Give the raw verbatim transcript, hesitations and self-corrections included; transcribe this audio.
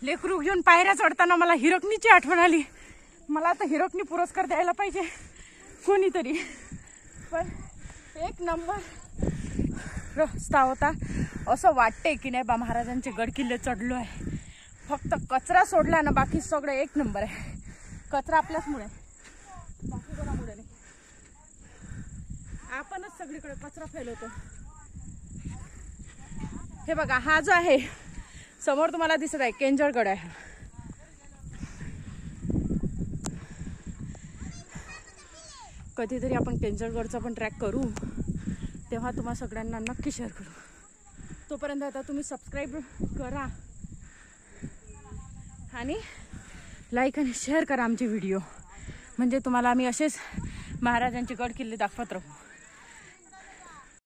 लेकरू घेऊन पायऱ्या चढताना मला हिरकणीची आठवण आली. मला आता हिरकणी पुरस्कार द्यायला पाहिजे कोणीतरी. पण एक नंबर रस्ता होता. असं वाटते की नाही बा महाराजांचे गड किल्ले चढलो आहे. फक्त कचरा सोडला ना बाकी सगळं एक नंबर आहे. कचरा आपल्याचमुळे, बाकी कोणामुळे नाही. आपणच सगळीकडे कचरा फैलवतो. हे बघा हा जो आहे समोर तुम्हाला दिसत आहे केंजळगड आहे. कधीतरी आपण केंजळगडचा पण ट्रॅक करू तेव्हा तुम्हा सगळ्यांना नक्की शेअर करू. तोपर्यंत आता तुम्ही सबस्क्राईब करा आणि लाईक आणि शेअर करा आमचे व्हिडिओ. म्हणजे तुम्हाला आम्ही असेच महाराजांचे गड किल्ले दाखवत राहू.